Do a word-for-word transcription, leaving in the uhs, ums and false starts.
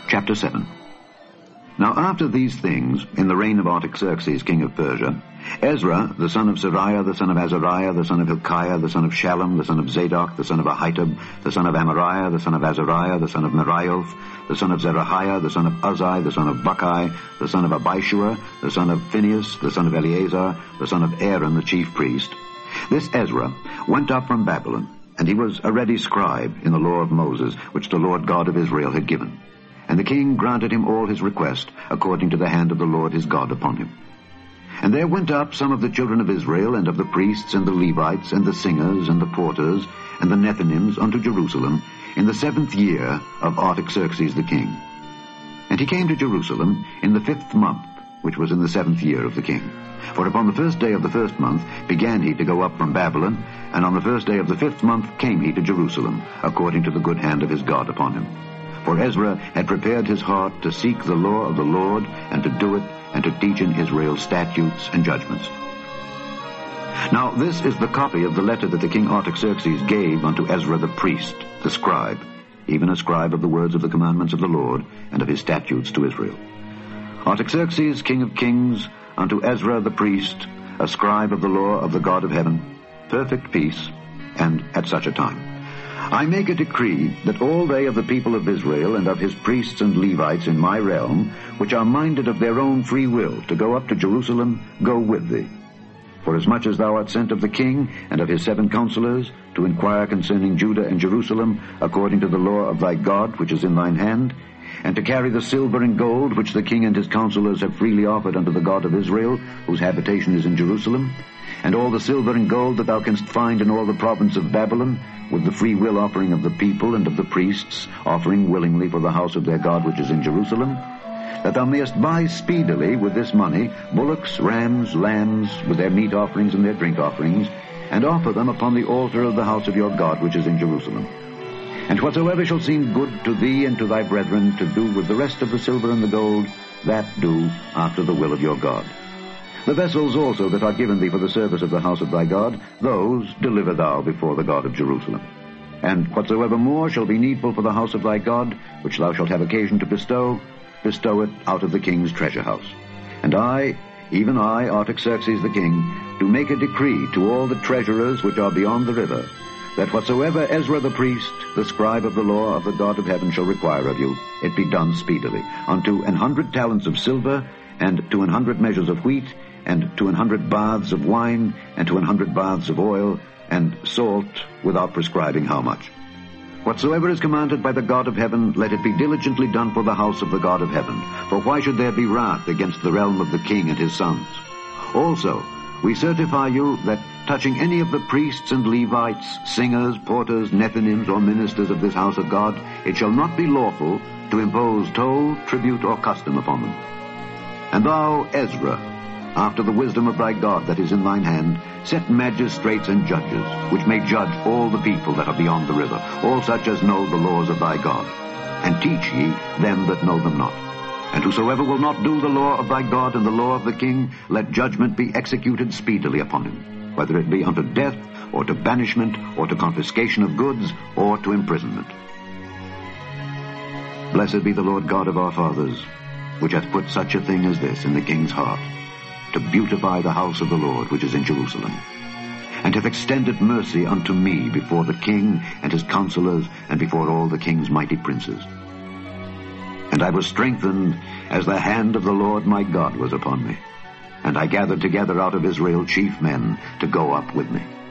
Chapter seven. Now after these things, in the reign of Artaxerxes, king of Persia, Ezra, the son of Seraiah, the son of Azariah, the son of Hilkiah, the son of Shallum, the son of Zadok, the son of Ahitub, the son of Amariah, the son of Azariah, the son of Meraioth, the son of Zerahiah, the son of Uzzi, the son of Buckai, the son of Abishua, the son of Phinehas, the son of Eleazar, the son of Aaron, the chief priest. This Ezra went up from Babylon, and he was a ready scribe in the law of Moses, which the Lord God of Israel had given. And the king granted him all his request, according to the hand of the Lord his God upon him. And there went up some of the children of Israel, and of the priests, and the Levites, and the singers, and the porters, and the Nethinims, unto Jerusalem, in the seventh year of Artaxerxes the king. And he came to Jerusalem in the fifth month, which was in the seventh year of the king. For upon the first day of the first month began he to go up from Babylon, and on the first day of the fifth month came he to Jerusalem, according to the good hand of his God upon him. For Ezra had prepared his heart to seek the law of the Lord, and to do it, and to teach in Israel statutes and judgments. Now this is the copy of the letter that the king Artaxerxes gave unto Ezra the priest, the scribe, even a scribe of the words of the commandments of the Lord, and of his statutes to Israel. Artaxerxes, king of kings, unto Ezra the priest, a scribe of the law of the God of heaven, perfect peace, and at such a time. I make a decree that all they of the people of Israel and of his priests and Levites in my realm, which are minded of their own free will to go up to Jerusalem, go with thee. Forasmuch as thou art sent of the king and of his seven counselors, to inquire concerning Judah and Jerusalem, according to the law of thy God which is in thine hand, and to carry the silver and gold which the king and his counselors have freely offered unto the God of Israel, whose habitation is in Jerusalem, and all the silver and gold that thou canst find in all the province of Babylon, with the free will offering of the people and of the priests, offering willingly for the house of their God which is in Jerusalem, that thou mayest buy speedily with this money bullocks, rams, lambs, with their meat offerings and their drink offerings, and offer them upon the altar of the house of your God which is in Jerusalem. And whatsoever shall seem good to thee and to thy brethren to do with the rest of the silver and the gold, that do after the will of your God. The vessels also that are given thee for the service of the house of thy God, those deliver thou before the God of Jerusalem. And whatsoever more shall be needful for the house of thy God, which thou shalt have occasion to bestow, bestow it out of the king's treasure house. And I, even I, Artaxerxes the king, do make a decree to all the treasurers which are beyond the river, that whatsoever Ezra the priest, the scribe of the law of the God of heaven, shall require of you, it be done speedily, unto an hundred talents of silver, and to an hundred measures of wheat, and to an hundred baths of wine, and to an hundred baths of oil, and salt, without prescribing how much. Whatsoever is commanded by the God of heaven, let it be diligently done for the house of the God of heaven. For why should there be wrath against the realm of the king and his sons? Also, we certify you that touching any of the priests and Levites, singers, porters, Nethinims, or ministers of this house of God, it shall not be lawful to impose toll, tribute, or custom upon them. And thou, Ezra, after the wisdom of thy God that is in thine hand, set magistrates and judges, which may judge all the people that are beyond the river, all such as know the laws of thy God. And teach ye them that know them not. And whosoever will not do the law of thy God and the law of the king, let judgment be executed speedily upon him, whether it be unto death, or to banishment, or to confiscation of goods, or to imprisonment. Blessed be the Lord God of our fathers, which hath put such a thing as this in the king's heart, to beautify the house of the Lord which is in Jerusalem, and hath extended mercy unto me before the king and his counselors, and before all the king's mighty princes. And I was strengthened as the hand of the Lord my God was upon me, and I gathered together out of Israel chief men to go up with me.